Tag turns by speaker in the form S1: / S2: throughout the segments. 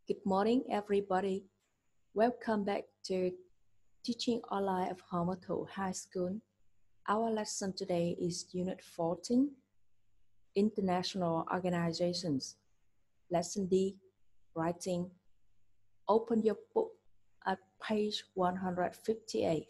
S1: Good morning, everybody. Welcome back to Teaching Online of Homothul High School. Our lesson today is Unit 14, International Organizations. Lesson D, Writing. Open your book at page 158.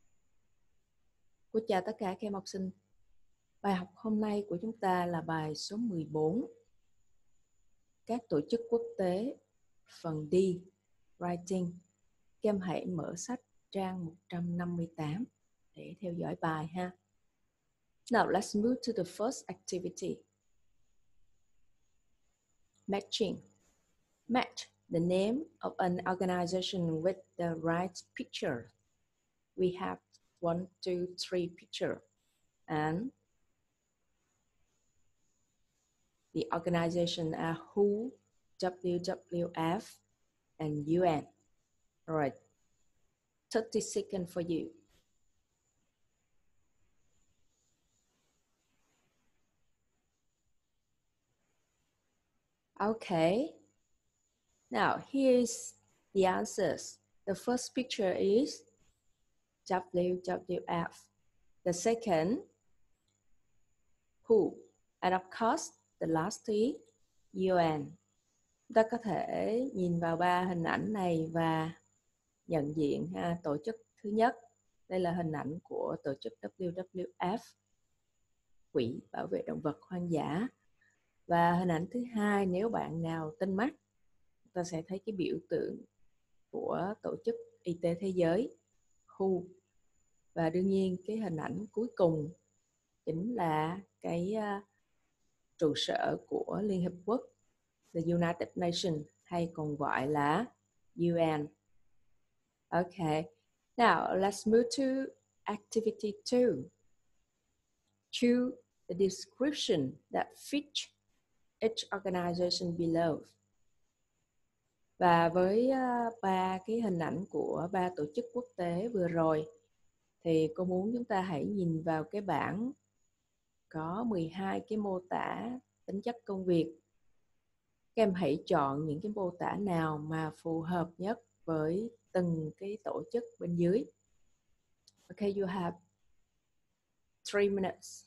S1: Cô chào tất cả các em học sinh. Bài học hôm nay của chúng ta là bài số 14. Các tổ chức quốc tế, phần D, Writing. Các em hãy mở sách trang 158 để theo dõi bài ha. Now let's move to the first activity. Matching. Match the name of an organization with the right picture. We have 1, 2, 3 picture and the organization are WHO, WWF and UN. All right. 30 seconds for you. Okay. Now here's the answers. The first picture is WWF. The second, WHO. And of course, the last three, UN. Chúng ta có thể nhìn vào ba hình ảnh này và nhận diện tổ chức thứ nhất. Đây là hình ảnh của tổ chức WWF, Quỹ Bảo vệ Động vật Hoang dã. Và hình ảnh thứ hai, nếu bạn nào tinh mắt, ta sẽ thấy cái biểu tượng của Tổ chức Y tế Thế giới, WHO. Và đương nhiên cái hình ảnh cuối cùng chính là cái trụ sở của Liên Hiệp Quốc, the United Nations, hay còn gọi là UN. Okay, now let's move to activity 2. Choose the description that fits each organization below. Và với ba cái hình ảnh của ba tổ chức quốc tế vừa rồi, thì cô muốn chúng ta hãy nhìn vào cái bảng có 12 cái mô tả tính chất công việc. Các em hãy chọn những cái mô tả nào mà phù hợp nhất với từng cái tổ chức bên dưới. Okay, you have 3 minutes.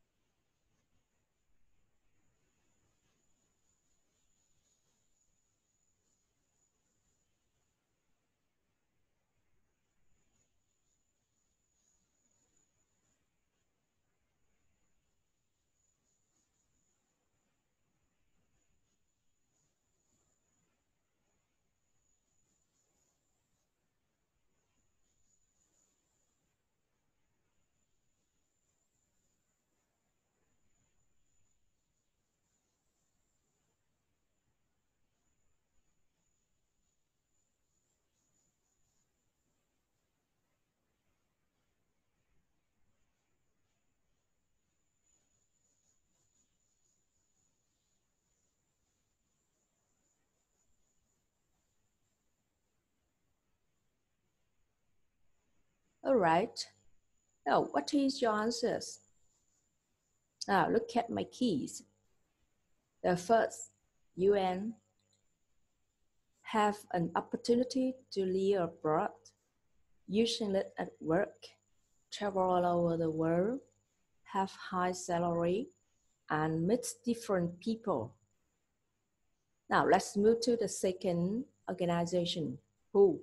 S1: All right. Now, what is your answers? Now, look at my keys. The first, UN, have an opportunity to live abroad, using it at work, travel all over the world, have high salary, and meet different people. Now, let's move to the second organization, WHO.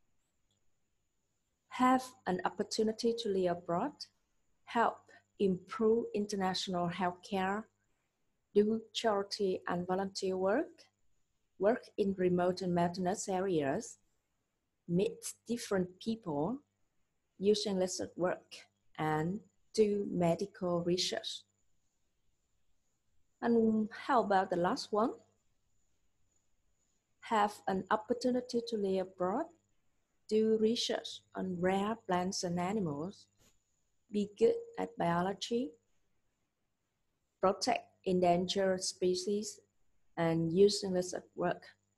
S1: Have an opportunity to live abroad, help improve international healthcare, do charity and volunteer work, work in remote and mountainous areas, meet different people, use English at work, and do medical research. And how about the last one? Have an opportunity to live abroad, do research on rare plants and animals, be good at biology, protect endangered species, and use English at work.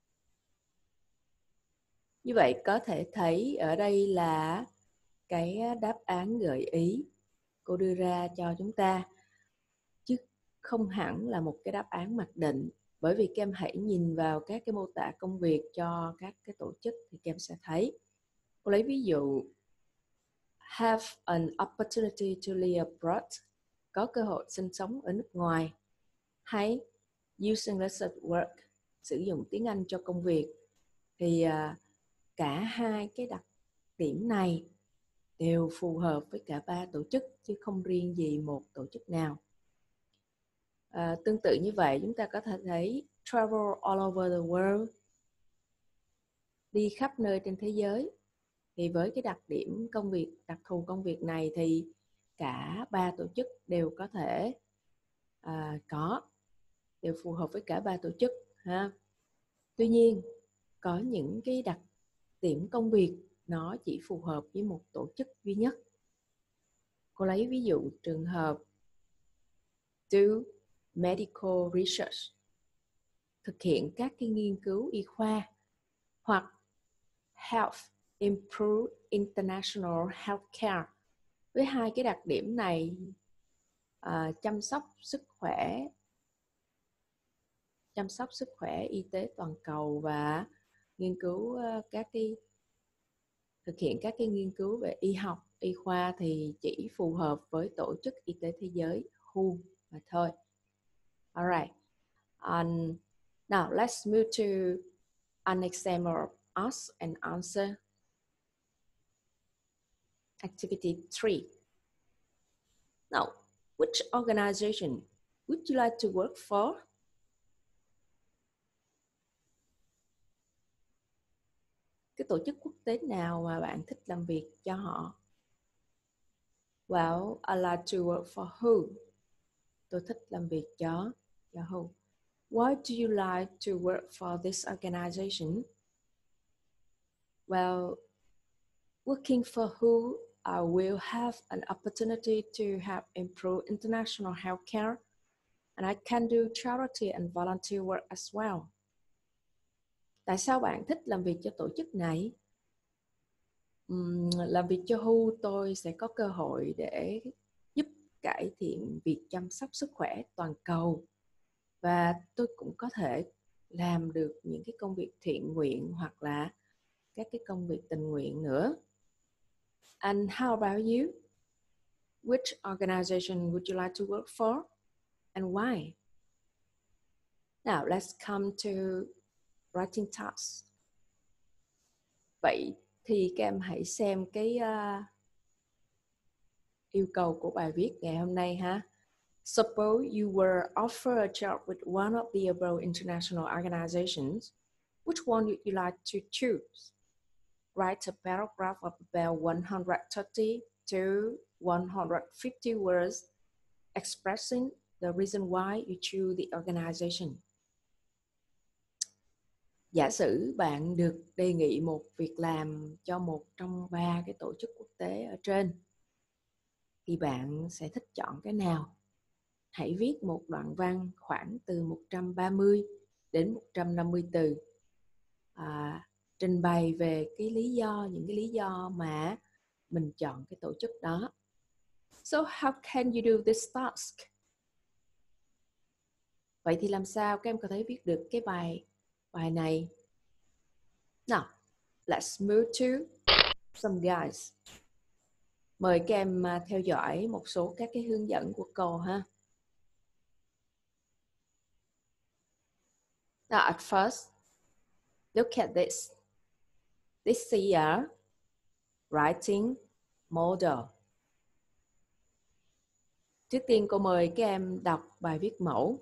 S1: Như vậy có thể thấy ở đây là cái đáp án gợi ý cô đưa ra cho chúng ta, chứ không hẳn là một cái đáp án mặc định, Bởi vì các em hãy nhìn vào các cái mô tả công việc cho các cái tổ chức thì các em sẽ thấy. Cô lấy ví dụ have an opportunity to live abroad, có cơ hội sinh sống ở nước ngoài, hay use English at work, sử dụng tiếng Anh cho công việc. Thì cả hai cái đặc điểm này đều phù hợp với cả ba tổ chức chứ không riêng gì một tổ chức nào. Tương tự như vậy, chúng ta có thể thấy travel all over the world, đi khắp nơi trên thế giới. Thì với cái đặc điểm công việc, đặc thù công việc này thì cả ba tổ chức đều có thể đều phù hợp với cả ba tổ chức ha. Tuy nhiên, có những cái đặc điểm công việc nó chỉ phù hợp với một tổ chức duy nhất. Cô lấy ví dụ trường hợp do medical research, thực hiện các cái nghiên cứu y khoa, hoặc help improve international healthcare. Với hai cái đặc điểm này, chăm sóc sức khỏe y tế toàn cầu và nghiên cứu thực hiện các cái nghiên cứu về y học, y khoa thì chỉ phù hợp với Tổ chức Y tế Thế giới WHO mà thôi. Alright. Now let's move to an example of ask and answer. Activity 3. Now, which organization would you like to work for? Cái tổ chức quốc tế nào mà bạn thích làm việc cho họ? Well, I like to work for WHO. Tôi thích làm việc cho WHO. Why do you like to work for this organization? Well, working for WHO, I will have an opportunity to help improve international healthcare, and I can do charity and volunteer work as well. Tại sao bạn thích làm việc cho tổ chức này? Làm việc cho WHO, tôi sẽ có cơ hội để giúp cải thiện việc chăm sóc sức khỏe toàn cầu, và tôi cũng có thể làm được những cái công việc thiện nguyện hoặc là các cái công việc tình nguyện nữa. And how about you? Which organization would you like to work for and why? Now let's come to writing tasks. Vậy thì các em hãy xem cái yêu cầu của bài viết ngày hôm nay ha. Suppose you were offered a job with one of the above international organizations. Which one would you like to choose? Write a paragraph of about 130 to 150 words expressing the reason why you choose the organization. Giả sử bạn được đề nghị một việc làm cho một trong ba cái tổ chức quốc tế ở trên, thì bạn sẽ thích chọn cái nào? Hãy viết một đoạn văn khoảng từ 130 đến 150 từ, trình bày về những cái lý do mà mình chọn cái tổ chức đó. So how can you do this task? Vậy thì làm sao các em có thể viết được cái bài này? Now, let's move to some guides. Mời các em theo dõi một số các cái hướng dẫn của cô ha. Now, at first, look at this. This is a writing model. Trước tiên cô mời các em đọc bài viết mẫu.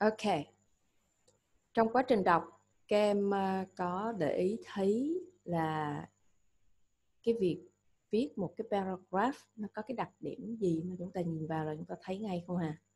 S1: Ok. Trong quá trình đọc, các em có để ý thấy là cái việc viết một cái paragraph nó có cái đặc điểm gì mà chúng ta nhìn vào là chúng ta thấy ngay không hả?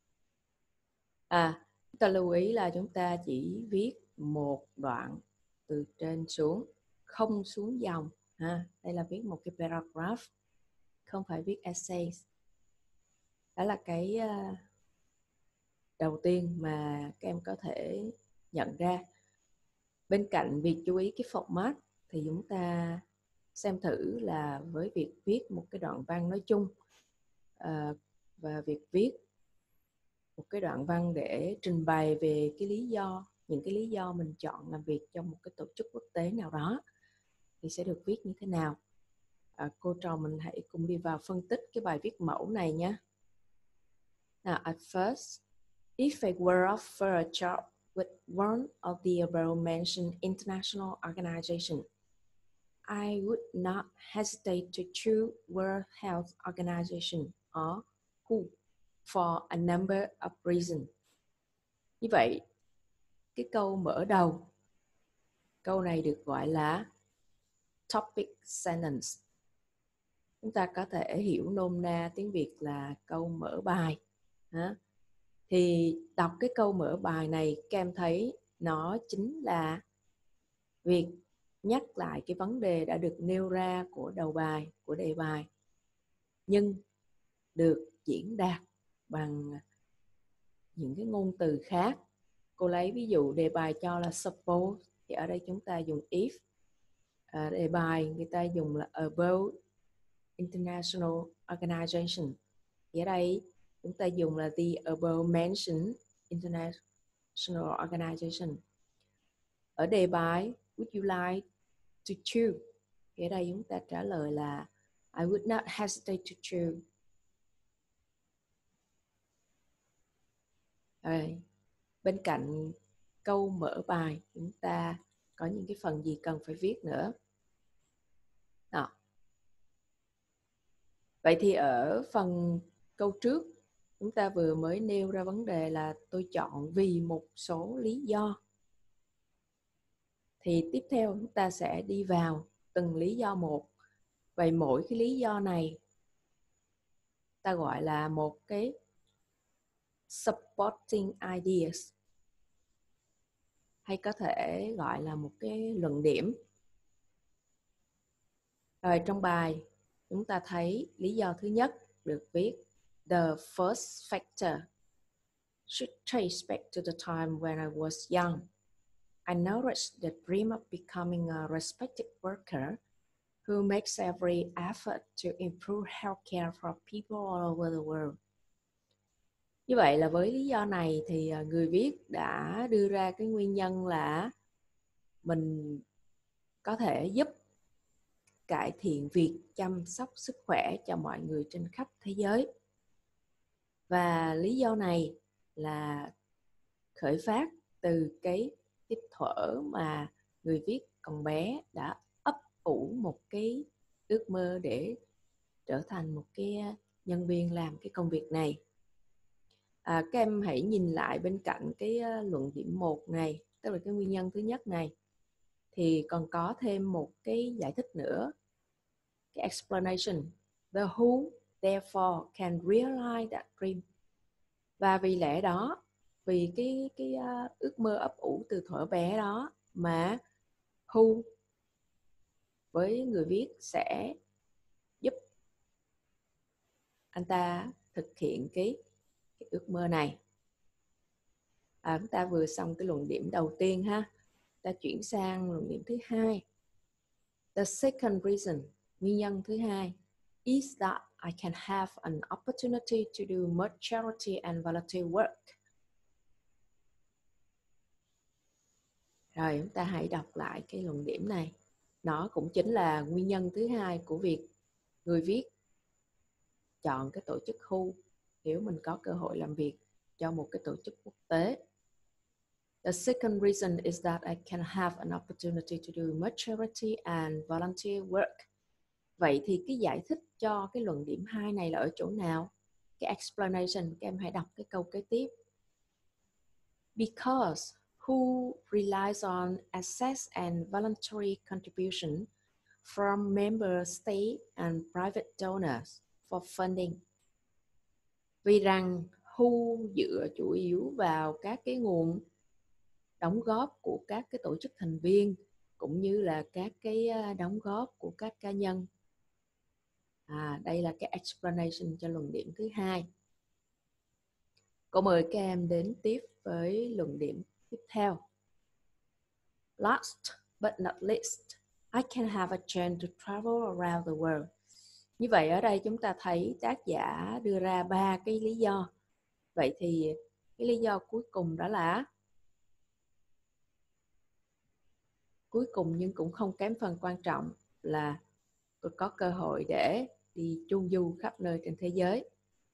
S1: Chúng ta lưu ý là chúng ta chỉ viết một đoạn từ trên xuống, không xuống dòng. Đây là viết một cái paragraph, không phải viết essay. Đó là cái đầu tiên mà các em có thể nhận ra. Bên cạnh việc chú ý cái format thì chúng ta xem thử là với việc viết một cái đoạn văn nói chung và việc viết một cái đoạn văn để trình bày về cái lý do, những cái lý do mình chọn làm việc trong một cái tổ chức quốc tế nào đó thì sẽ được viết như thế nào. Cô trò mình hãy cùng đi vào phân tích cái bài viết mẫu này nhé. Now, at first, if I were offered a job with one of the above-mentioned international organizations, I would not hesitate to choose World Health Organization or WHO for a number of reasons. Như vậy, cái câu mở đầu, câu này được gọi là topic sentence. Chúng ta có thể hiểu nôm na tiếng Việt là câu mở bài. Thì đọc cái câu mở bài này, các em thấy nó chính là việc nhắc lại cái vấn đề đã được nêu ra của đầu bài, của đề bài, nhưng được diễn đạt bằng những cái ngôn từ khác. Cô lấy ví dụ đề bài cho là suppose, thì ở đây chúng ta dùng if. Đề bài người ta dùng là above international organization, thì ở đây chúng ta dùng là the above mentioned international organization. Ở đề bài would you like to choose, thì ở đây chúng ta trả lời là I would not hesitate to choose. Bên cạnh câu mở bài, chúng ta có những cái phần gì cần phải viết nữa. Vậy thì ở phần câu trước, chúng ta vừa mới nêu ra vấn đề là tôi chọn vì một số lý do. Thì tiếp theo chúng ta sẽ đi vào từng lý do một. Vậy mỗi cái lý do này ta gọi là một cái supporting ideas, hay có thể gọi là một cái luận điểm. Rồi trong bài chúng ta thấy lý do thứ nhất được viết the first factor should trace back to the time when I was young. I nourished the dream of becoming a respected worker who makes every effort to improve healthcare for people all over the world. Như vậy là với lý do này thì người viết đã đưa ra cái nguyên nhân là mình có thể giúp cải thiện việc chăm sóc sức khỏe cho mọi người trên khắp thế giới. Và lý do này là khởi phát từ cái thuở mà người viết còn bé đã ấp ủ một cái ước mơ để trở thành một cái nhân viên làm cái công việc này. Các em hãy nhìn lại bên cạnh cái luận điểm 1 này, tức là cái nguyên nhân thứ nhất này, thì còn có thêm một cái giải thích nữa, cái explanation. The who therefore can realize that dream. Và vì lẽ đó, vì cái ước mơ ấp ủ từ thuở bé đó mà who với người viết sẽ giúp anh ta thực hiện cái ước mơ này. Chúng ta vừa xong cái luận điểm đầu tiên ha. Ta chuyển sang luận điểm thứ hai. The second reason, nguyên nhân thứ hai, is that I can have an opportunity to do much charity and volunteer work. Rồi chúng ta hãy đọc lại cái luận điểm này. Nó cũng chính là nguyên nhân thứ hai của việc người viết chọn cái tổ chức WHO nếu mình có cơ hội làm việc cho một cái tổ chức quốc tế. The second reason is that I can have an opportunity to do much charity and volunteer work. Vậy thì cái giải thích cho cái luận điểm 2 này là ở chỗ nào? Cái explanation, các em hãy đọc cái câu kế tiếp. because who relies on access and voluntary contribution from member state and private donors for funding. Vì rằng WHO dựa chủ yếu vào các cái nguồn đóng góp của các cái tổ chức thành viên cũng như là các cái đóng góp của các cá nhân. Đây là cái explanation cho luận điểm thứ hai. Cô mời các em đến tiếp với luận điểm tiếp theo. Last but not least, I can have a chance to travel around the world. Như vậy ở đây chúng ta thấy tác giả đưa ra 3 cái lý do. Vậy thì cái lý do cuối cùng đó là cuối cùng nhưng cũng không kém phần quan trọng là tôi có cơ hội để đi chu du khắp nơi trên thế giới.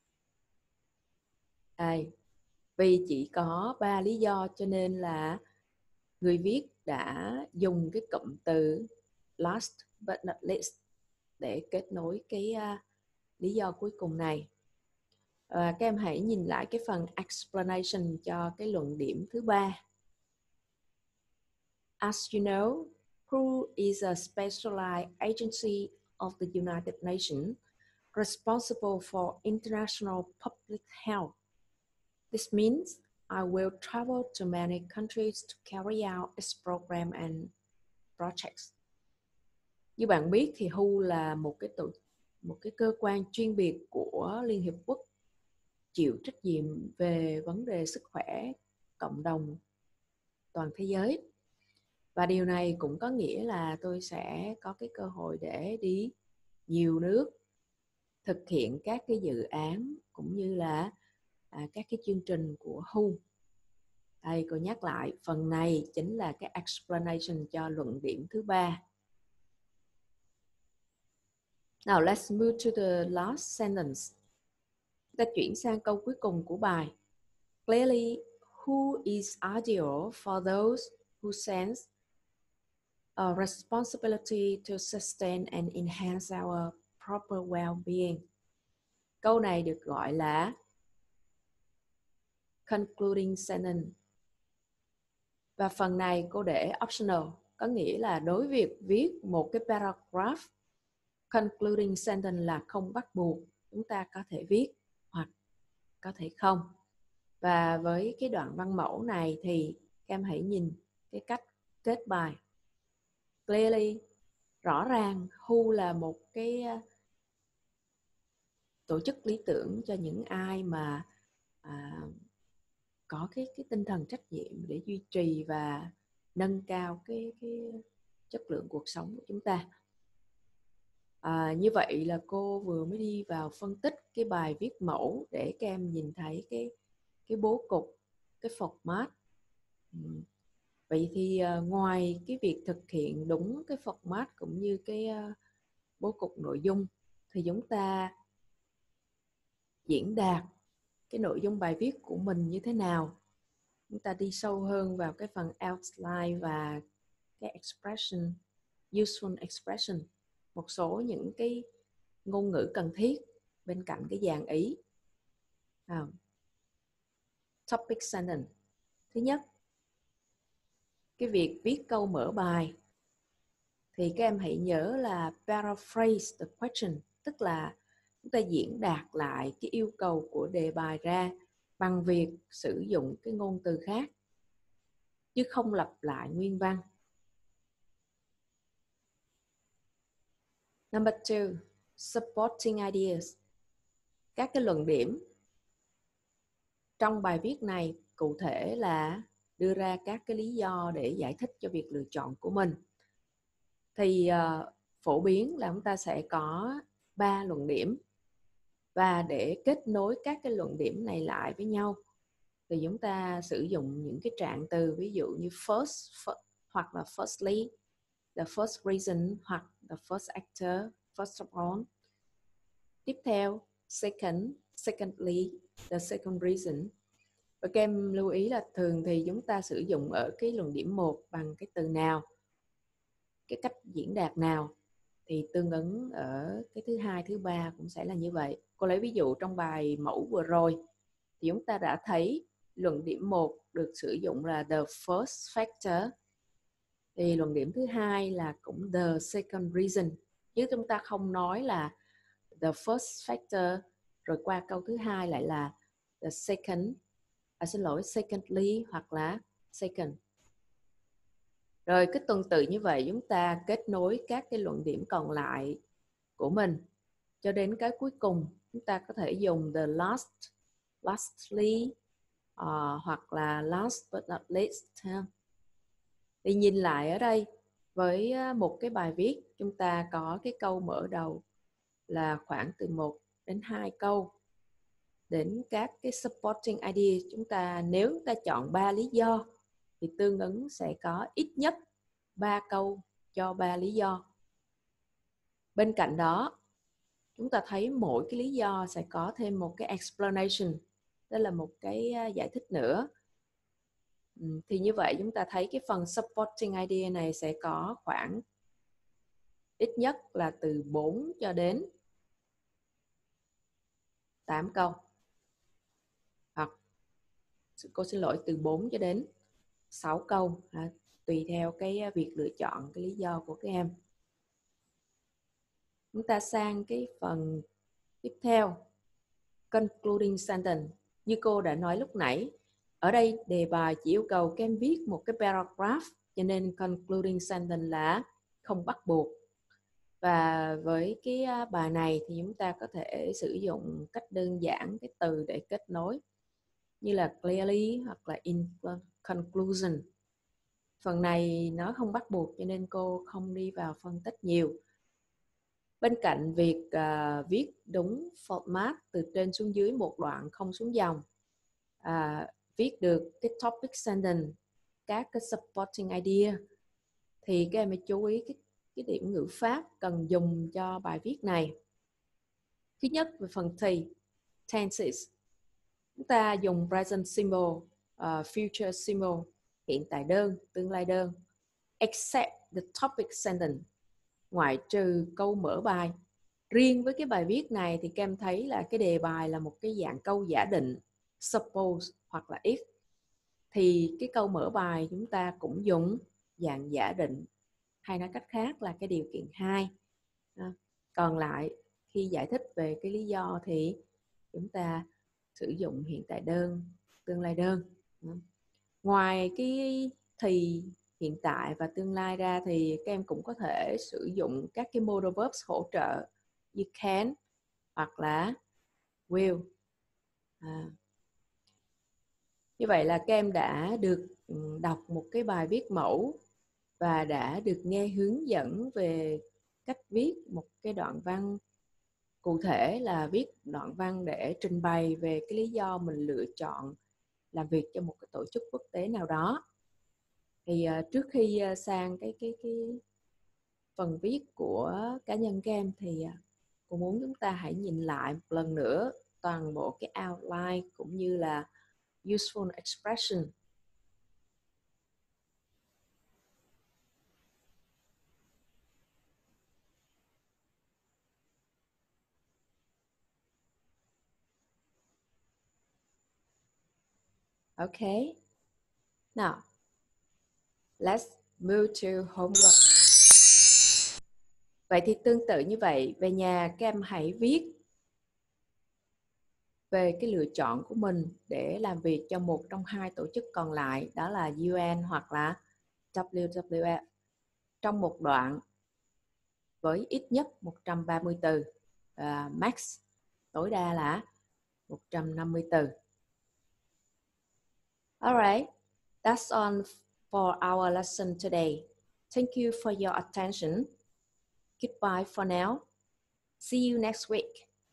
S1: Vì chỉ có 3 lý do cho nên là người viết đã dùng cái cụm từ last but not least để kết nối cái lý do cuối cùng này. Các em hãy nhìn lại cái phần explanation cho cái luận điểm thứ 3. As you know, WHO is a specialized agency of the United Nations responsible for international public health. This means I will travel to many countries to carry out its program and projects. Như bạn biết thì WHO là một cái cơ quan chuyên biệt của Liên Hiệp Quốc chịu trách nhiệm về vấn đề sức khỏe cộng đồng toàn thế giới. Và điều này cũng có nghĩa là tôi sẽ có cái cơ hội để đi nhiều nước thực hiện các cái dự án cũng như là các cái chương trình của WHO. Đây, cô nhắc lại, phần này chính là cái explanation cho luận điểm thứ 3. Now let's move to the last sentence. Ta chuyển sang câu cuối cùng của bài. Clearly, WHO is ideal for those who sense a responsibility to sustain and enhance our proper well-being. Câu này được gọi là concluding sentence. Và phần này cô để optional, có nghĩa là đối với việc viết một cái paragraph, concluding sentence là không bắt buộc, chúng ta có thể viết hoặc có thể không. Và với cái đoạn văn mẫu này thì các em hãy nhìn cái cách kết bài. Clearly, rõ ràng WHO là một cái tổ chức lý tưởng cho những ai mà có cái tinh thần trách nhiệm để duy trì và nâng cao cái chất lượng cuộc sống của chúng ta. Như vậy là cô vừa mới đi vào phân tích cái bài viết mẫu để các em nhìn thấy cái bố cục, cái format. Vậy thì ngoài cái việc thực hiện đúng cái format cũng như cái bố cục nội dung thì chúng ta diễn đạt cái nội dung bài viết của mình như thế nào. Chúng ta đi sâu hơn vào cái phần outline và cái expression, useful expression, một số những cái ngôn ngữ cần thiết bên cạnh cái dàn ý. Topic sentence. Thứ nhất, cái việc viết câu mở bài thì các em hãy nhớ là paraphrase the question, tức là chúng ta diễn đạt lại cái yêu cầu của đề bài ra bằng việc sử dụng cái ngôn từ khác chứ không lặp lại nguyên văn. Number 2, supporting ideas. Các cái luận điểm trong bài viết này cụ thể là đưa ra các cái lý do để giải thích cho việc lựa chọn của mình. Thì phổ biến là chúng ta sẽ có 3 luận điểm. Và để kết nối các cái luận điểm này lại với nhau thì chúng ta sử dụng những cái trạng từ ví dụ như first hoặc là firstly, the first reason hoặc the first actor, first of all. Tiếp theo, second, secondly, the second reason. Và các em lưu ý là thường thì chúng ta sử dụng ở cái luận điểm 1 bằng cái từ nào, cái cách diễn đạt nào thì tương ứng ở cái thứ 2, thứ 3 cũng sẽ là như vậy. Cô lấy ví dụ trong bài mẫu vừa rồi thì chúng ta đã thấy luận điểm 1 được sử dụng là the first factor. Thì luận điểm thứ hai là cũng the second reason, chứ chúng ta không nói là the first factor rồi qua câu thứ hai lại là the second, secondly hoặc là second. Rồi cái tuần tự như vậy chúng ta kết nối các cái luận điểm còn lại của mình cho đến cái cuối cùng. Chúng ta có thể dùng the last, lastly, hoặc là last but not least. Thì nhìn lại ở đây với một cái bài viết, chúng ta có cái câu mở đầu là khoảng từ 1 đến 2 câu. Đến các cái supporting idea, nếu chúng ta chọn 3 lý do thì tương ứng sẽ có ít nhất 3 câu cho 3 lý do. Bên cạnh đó, chúng ta thấy mỗi cái lý do sẽ có thêm một cái explanation, đó là một cái giải thích nữa. Thì như vậy chúng ta thấy cái phần supporting idea này sẽ có khoảng ít nhất là từ 4 cho đến 8 câu. Hoặc cô xin lỗi, từ 4 cho đến 6 câu, tùy theo cái việc lựa chọn cái lý do của các em. Chúng ta sang cái phần tiếp theo, concluding sentence. Như cô đã nói lúc nãy, ở đây đề bài chỉ yêu cầu các em viết một cái paragraph, cho nên concluding sentence là không bắt buộc. Và với cái bài này thì chúng ta có thể sử dụng cách đơn giản cái từ để kết nối, như là clearly hoặc là in conclusion. Phần này nó không bắt buộc cho nên cô không đi vào phân tích nhiều. Bên cạnh việc viết đúng format từ trên xuống dưới một đoạn không xuống dòng, viết được cái topic sentence, các cái supporting idea, thì các em phải chú ý cái điểm ngữ pháp cần dùng cho bài viết này. Thứ nhất về phần thì, tenses. Chúng ta dùng present simple, future simple, hiện tại đơn, tương lai đơn, except the topic sentence, ngoại trừ câu mở bài. Riêng với cái bài viết này thì các em thấy là cái đề bài là một cái dạng câu giả định, suppose hoặc là if. Thì cái câu mở bài chúng ta cũng dùng dạng giả định, hay nói cách khác là cái điều kiện 2. Còn lại khi giải thích về cái lý do thì chúng ta sử dụng hiện tại đơn, tương lai đơn. Ngoài cái thì, hiện tại và tương lai ra thì các em cũng có thể sử dụng các cái modal verbs hỗ trợ như can hoặc là will. Như vậy là các em đã được đọc một cái bài viết mẫu và đã được nghe hướng dẫn về cách viết một cái đoạn văn, cụ thể là viết đoạn văn để trình bày về cái lý do mình lựa chọn làm việc cho một cái tổ chức quốc tế nào đó. Thì trước khi sang cái phần viết của cá nhân các em thì cô muốn chúng ta hãy nhìn lại một lần nữa toàn bộ cái outline cũng như là useful expression. Okay. Now, let's move to homework. Vậy thì tương tự như vậy, về nhà các em hãy viết về cái lựa chọn của mình để làm việc cho một trong hai tổ chức còn lại, đó là UN hoặc là WWF, trong một đoạn với ít nhất 130 từ, max tối đa là 150 từ. Alright, that's all for our lesson today. Thank you for your attention. Goodbye for now. See you next week.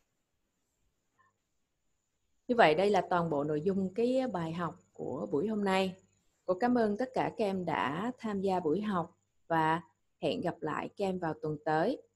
S1: Như vậy đây là toàn bộ nội dung cái bài học của buổi hôm nay. Cô cảm ơn tất cả các em đã tham gia buổi học và hẹn gặp lại các em vào tuần tới.